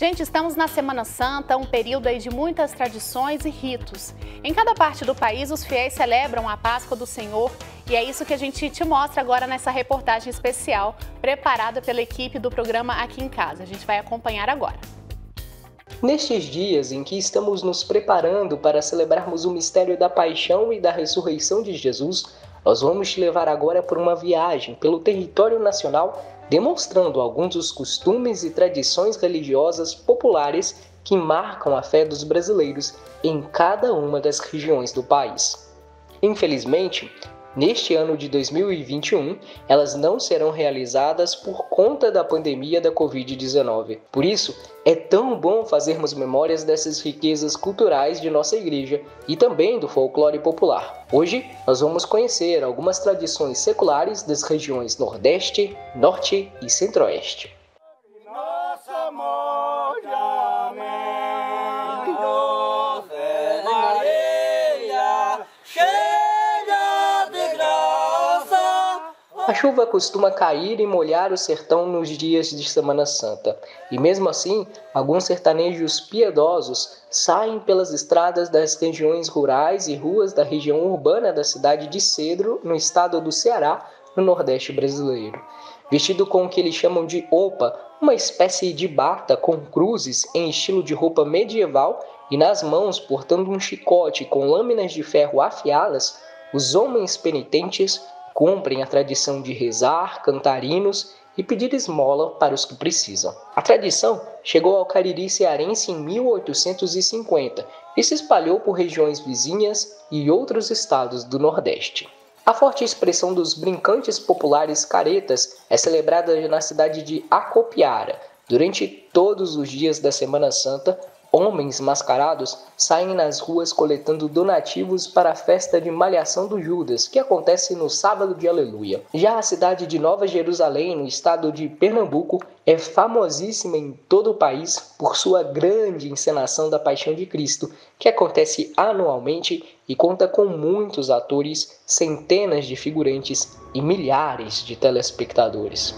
Gente, estamos na Semana Santa, um período aí de muitas tradições e ritos. Em cada parte do país, os fiéis celebram a Páscoa do Senhor e é isso que a gente te mostra agora nessa reportagem especial preparada pela equipe do programa Aqui em Casa. A gente vai acompanhar agora. Nestes dias em que estamos nos preparando para celebrarmos o mistério da paixão e da ressurreição de Jesus, nós vamos te levar agora por uma viagem pelo território nacional, demonstrando alguns dos costumes e tradições religiosas populares que marcam a fé dos brasileiros em cada uma das regiões do país. Infelizmente, neste ano de 2021, elas não serão realizadas por conta da pandemia da Covid-19. Por isso, é tão bom fazermos memórias dessas riquezas culturais de nossa igreja e também do folclore popular. Hoje, nós vamos conhecer algumas tradições seculares das regiões Nordeste, Norte e Centro-Oeste. A chuva costuma cair e molhar o sertão nos dias de Semana Santa. E mesmo assim, alguns sertanejos piedosos saem pelas estradas das regiões rurais e ruas da região urbana da cidade de Cedro, no estado do Ceará, no Nordeste brasileiro. Vestido com o que eles chamam de opa, uma espécie de bata com cruzes em estilo de roupa medieval e nas mãos portando um chicote com lâminas de ferro afiadas, os homens penitentes cumprem a tradição de rezar, cantar hinos e pedir esmola para os que precisam. A tradição chegou ao Cariri cearense em 1850 e se espalhou por regiões vizinhas e outros estados do Nordeste. A forte expressão dos brincantes populares caretas é celebrada na cidade de Acopiara. Durante todos os dias da Semana Santa, homens mascarados saem nas ruas coletando donativos para a festa de Malhação do Judas, que acontece no sábado de Aleluia. Já a cidade de Nova Jerusalém, no estado de Pernambuco, é famosíssima em todo o país por sua grande encenação da Paixão de Cristo, que acontece anualmente e conta com muitos atores, centenas de figurantes e milhares de telespectadores.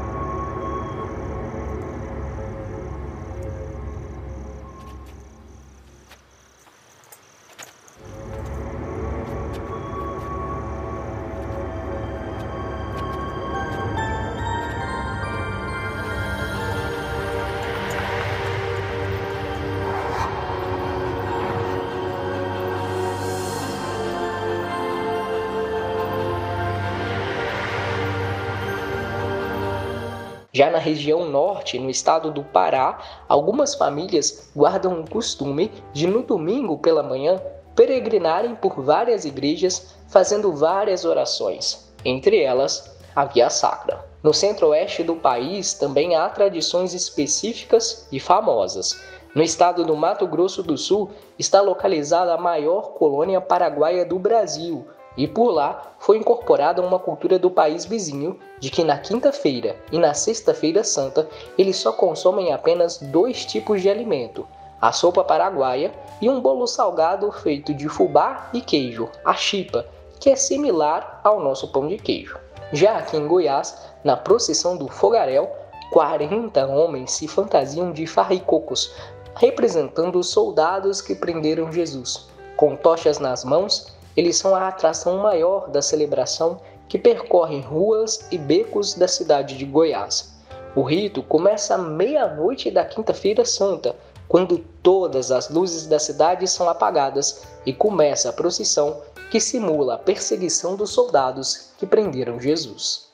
Já na região norte, no estado do Pará, algumas famílias guardam o costume de, no domingo pela manhã, peregrinarem por várias igrejas fazendo várias orações, entre elas a Via Sacra. No centro-oeste do país também há tradições específicas e famosas. No estado do Mato Grosso do Sul está localizada a maior colônia paraguaia do Brasil, e por lá foi incorporada uma cultura do país vizinho de que na quinta-feira e na sexta-feira santa eles só consomem apenas 2 tipos de alimento, a sopa paraguaia e um bolo salgado feito de fubá e queijo, a chipa, que é similar ao nosso pão de queijo. Já aqui em Goiás, na procissão do fogaréu, 40 homens se fantasiam de farricocos, representando os soldados que prenderam Jesus. Com tochas nas mãos, eles são a atração maior da celebração que percorre ruas e becos da cidade de Goiás. O rito começa à meia-noite da quinta-feira santa, quando todas as luzes da cidade são apagadas e começa a procissão que simula a perseguição dos soldados que prenderam Jesus.